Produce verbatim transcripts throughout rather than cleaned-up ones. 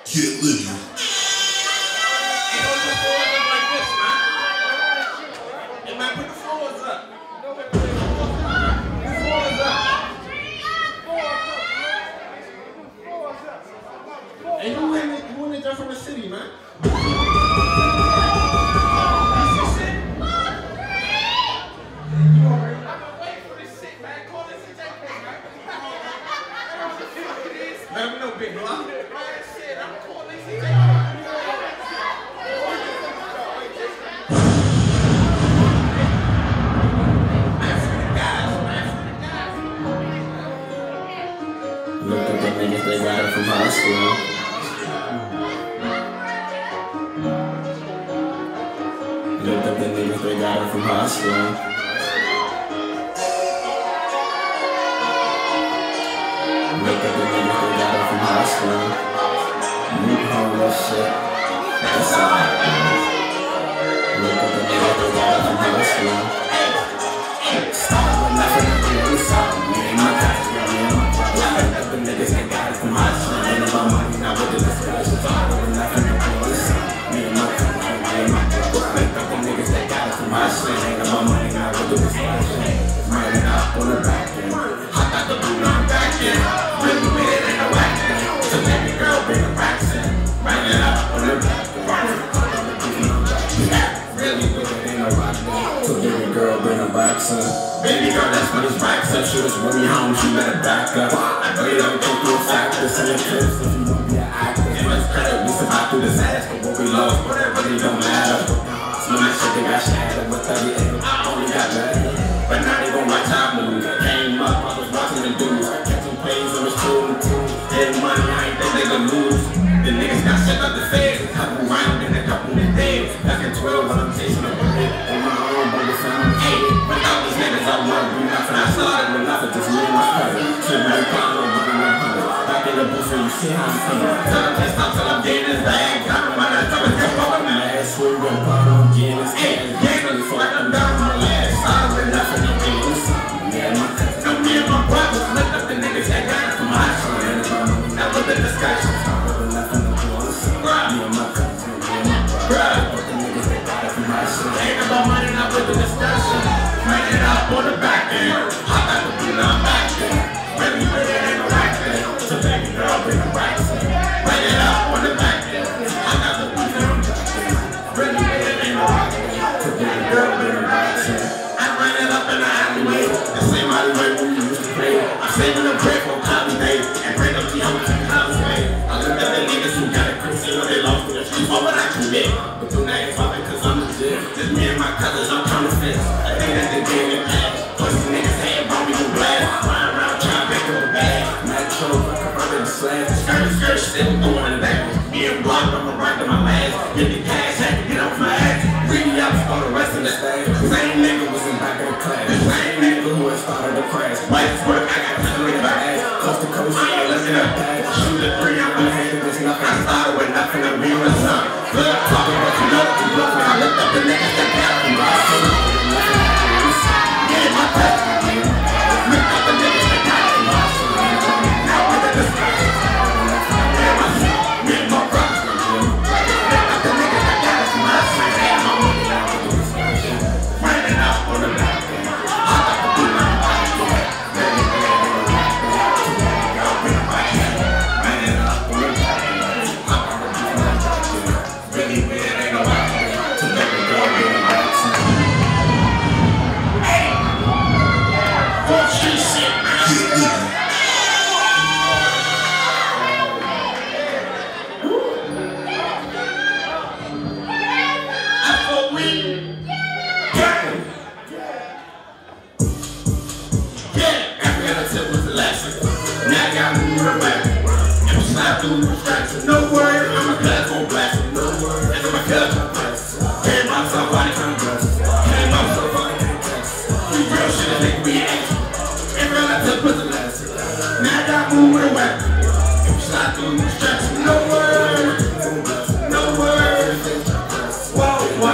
Get Litty. And who in it, who in it there from the city, man? Let me know, big block. Look at the niggas, they got it from high school. Look at the niggas, they got it from high school. Look at the niggas, they got it from high school. New homeless shit, that's alright. Look at the niggas, they got it from high school. Start with nothing, it's all me and my guys, me and my brother. Look at the niggas, they got it from high school. Ain't about money, not with the discussion. Start with nothing, it's all me and my country, me and my brother. Look at the niggas, they got it from high school. Ain't about money, not with the discussion. Running up on the back end, I got the boot on back end. Really with it, ain't no acting. So baby girl, bring the racks in. Running up on the back end. Really with it, ain't no acting. So baby girl, bring the racks in. Baby girl, that's when it's racks up. Shooters bring me home, she better back up. I know you don't go through a factor. Send your clips if you don't be an actor. Give us credit, we survived through disaster. What we lost, but it really don't matter. Some of that shit they got shattered. With thirty L, I only got better. But now they gon' watch our moves. Came up, I was watching the dudes. Catching plays on the two and two. Getting money, I ain't think they could lose. The niggas got shut up the feds. A couple round and a couple in dead. Back in twelve, when I'm chasing a bullet. On my own, but the sound of eight. Without these niggas, I won't do nothing. I started with nothing, just me and my cousin. Two million pounds, I'm running one hundred. Back in the booth, and you see how I'm feeling. Tell them can't stop till I'm getting this bag. Got my mind, I'm coming, come on, man. Last week, I'm bought on getting this cash. Yeah, really feel like I'm down on my last. Started with nothing, I'm getting this. Me and my cousin. No, me and my brothers. Lift up the niggas that got it from high school. Now with the discussion. Started with nothing, I'm doing this. Me and my cousin, me and my brother. Lift up the niggas that got it from high school. Ain't about money, not with the discussion. Ran it up on the back end. I got the blue line back there. Really with it, ain't no rack there. So baby girl, bring the racks in. Ran it up on the back there. I got the blue line back there. Really with it, ain't no rack there. So baby girl, bring the racks in. I ran it up in the alleyway. The same alleyway where we used to play. I'm saving the bread for Cali Day. And bring up the homies in Cali Way. I look at the niggas who got it crazy when they lost in the streets. What would I commit? But do not ain't poppin' cause I'm legit. Just me and my cousins, I'm trying to fix. I think that the game in past. Pussy niggas had brought me to blast. Flying around trying to make up a bag. Metro, like a brother in the slash. Skirt, skirt, still going in that. Me and block, I'ma right to my last. Get the cash, had to get off my ass. Really up for the rest of the staff. Same nigga was in back of the class. The same nigga who had started the crash. Life's work, I got to look at my ass. Coast to coast, I ain't looking up that. Shoot a three, I'm gonna hand it, there's nothing. I started with nothing, I'm being a son. Blood talking about you know what you love me. I looked up the niggas that got me. I said, yeah, my cousin. Looked up the niggas that got me. Now with the discussion. Yeah, my son. Me and my brother. Looked up the niggas that got us. My son. Had my money out with the discussion. Ran it out on the back end. I got the blue line back there. Ran it out on the back end. Y'all bring it back in. Ran it out on the back end. I got the blue line back there. Really weird, ain't no out there. To make a girl bring it back in. Hey! What she said, Get Litty. I thought we got it. Yeah, Africa tip was the last one. Now I got me with a weapon. And we slide through the tracks. No word, and my class gon' blast it. No word, and then my class gon' blast it. Came out somebody come bless it. Came out somebody can't text it. We real shit and nigga we action. And real I tip was the last one. Now I got me with a weapon. And we slide through the tracks. No word, no word. Whoa, whoa,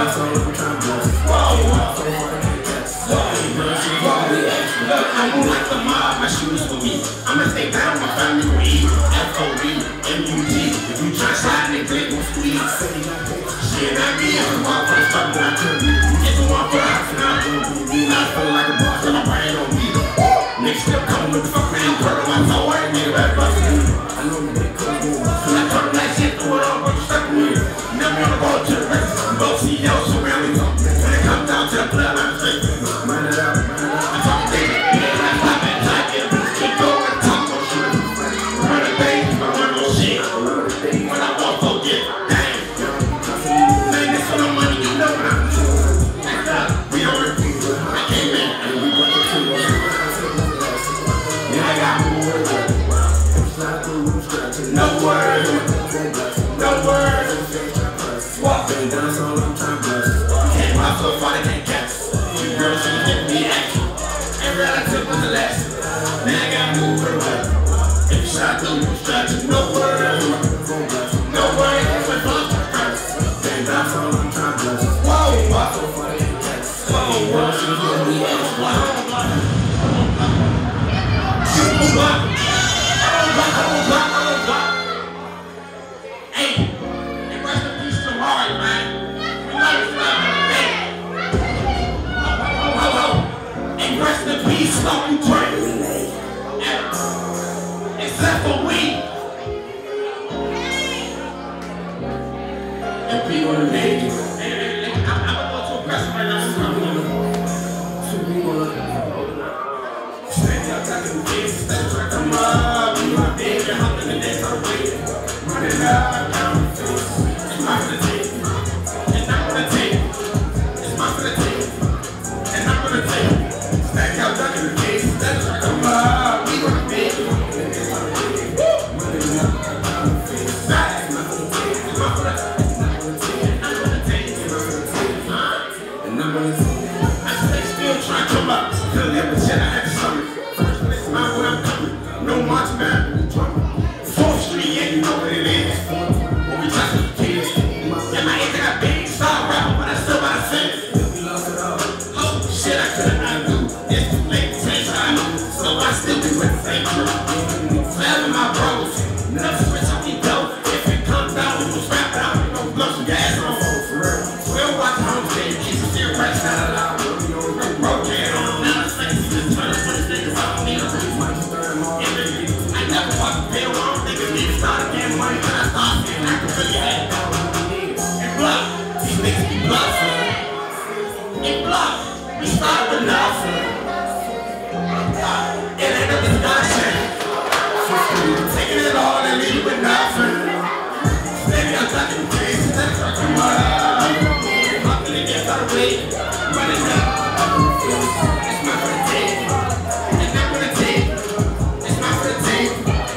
look, I'm gonna like the mob, my shoes for me. I'ma stay down, my family will eat. F O B, M U G, if you try to slide words, no words. Walking down, so I'm trying to bless. Came out so far, they can't catch. You girls should get me action. Every I took was a lesson. Now I gotta move her away. If you shot through, you distraction. No words, no words. That's what I'm trying to came down, so I'm trying to bless. Whoa, walk so far, they can't catch. Whoa, girls should get me action. Whoa, hey, hey, rest in peace to Hard, man. We love you, man. Hey, ho, ho, ho, ho. Hey, rest in peace, Stone Train. Except for we. And people in the nation. Hey, hey, hey, I'm gonna go to a press right now. So we gonna stand out, talking to kids, stand track them up. Baby, I'm in the next I'm waiting. Running up, down the face. It's my for the tape. And I'm gonna take. It's my for the tape. And I'm gonna take. Stack out, ducking the case. That's right, come up. We gonna make it. Running up, down the face. It's my for the tape. It's my for the tape. And I'm gonna take. It's my for the tape. And I'm gonna take. I stay still trying to come up. Still never shit, I had to summon. First place, mind where I'm coming. No march band. Fourth Street, yeah, you know what it is. When we talk to the kids, yeah, my age got big, star rapper, but I still gotta sing. Oh, shit, I could've not do. It's too late, same time, so I still be with the same crew. Forever my bros, never switch on me dope. If it comes down, we will strap it out, we gon' blow some gas on for real. We'll watch homestead, keep some cigarettes not allowed. No broke head on, now it's like you just turn up with the niggas, I don't need a reason. I never fucking feel wrong, niggas need to start getting money when I start feeling I can really have it. And bluff, these niggas be bluffing. And bluff, we start with nothing. It ain't no discussion. Taking it all and leave with nothing. Baby, I'm talking to kids, that's what I'm up. Fucking it gets out of way, running up. It's my for the tape. And I'm gonna take. It's my for the tape.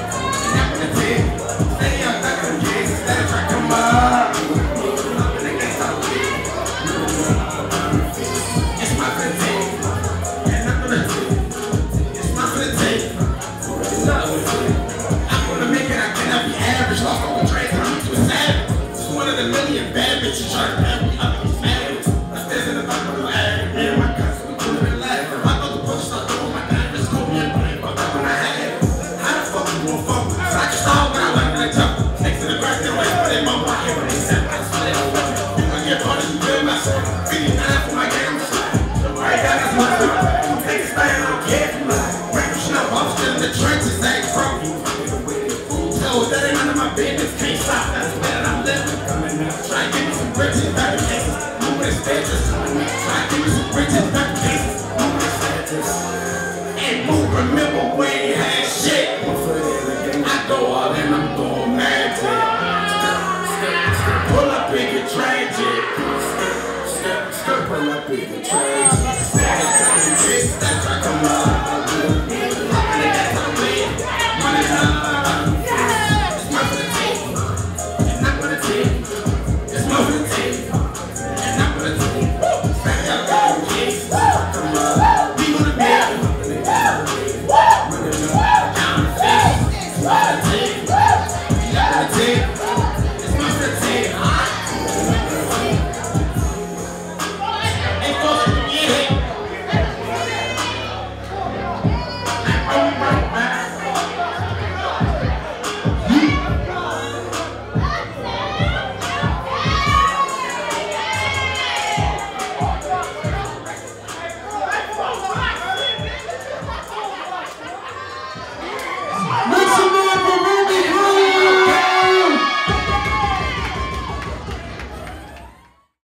Bad bitches trying to pass me up and he's mad. I stand in the back of the lag. Me and my cousin, we couldn't been laughing. I thought the push started throwing my diamonds, cold me and playing, but that's when I had it. How the fuck you gon' fuck? So I just saw when I went to the top. Next to the grass, they wait for their mom. I hear what they said. I swear they don't fuck. You can get part of you good myself. Really nine for my camera. Right now, that's my thought. You take a stand, I don't care if you lie. Break the snow, I'm still in the trenches, ain't broke. So that ain't none of my business, can't stop. That's the way that I'm living. Try and give me some bridges, back in cases, moving the stages. Try and give me some bridges, back in cases, moving the stages. And move, remember we ain't had shit. I go all in, I'm going magic. Pull up and get tragic. Pull up and get tragic.